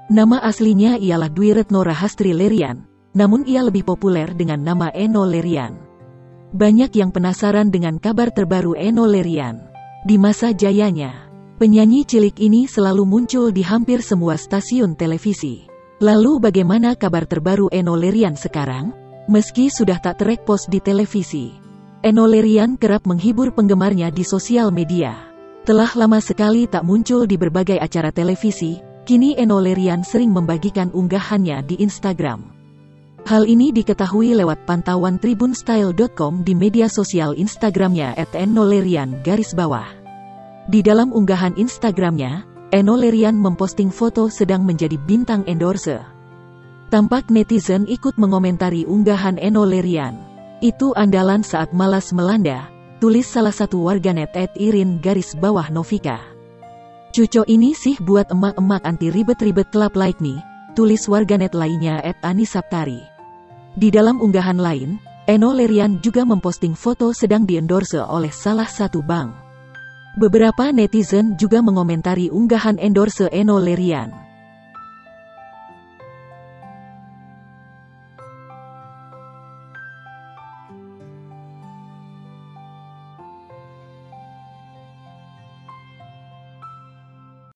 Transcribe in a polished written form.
Nama aslinya ialah Dwi Retno Rahastri Lerian, namun ia lebih populer dengan nama Enno Lerian. Banyak yang penasaran dengan kabar terbaru Enno Lerian. Di masa jayanya, penyanyi cilik ini selalu muncul di hampir semua stasiun televisi. Lalu bagaimana kabar terbaru Enno Lerian sekarang? Meski sudah tak terekspos di televisi, Enno Lerian kerap menghibur penggemarnya di sosial media. Telah lama sekali tak muncul di berbagai acara televisi, kini Enno Lerian sering membagikan unggahannya di Instagram. Hal ini diketahui lewat pantauan tribunstyle.com di media sosial Instagramnya @ennolerian_. Di dalam unggahan Instagramnya, Enno Lerian memposting foto sedang menjadi bintang endorse. Tampak netizen ikut mengomentari unggahan Enno Lerian. Itu andalan saat malas melanda, tulis salah satu warganet @irin_novika. Cuco ini sih buat emak-emak anti ribet-ribet club like me, tulis warganet lainnya @anisaptari. Di dalam unggahan lain, Enno Lerian juga memposting foto sedang diendorse oleh salah satu bank. Beberapa netizen juga mengomentari unggahan endorse Enno Lerian.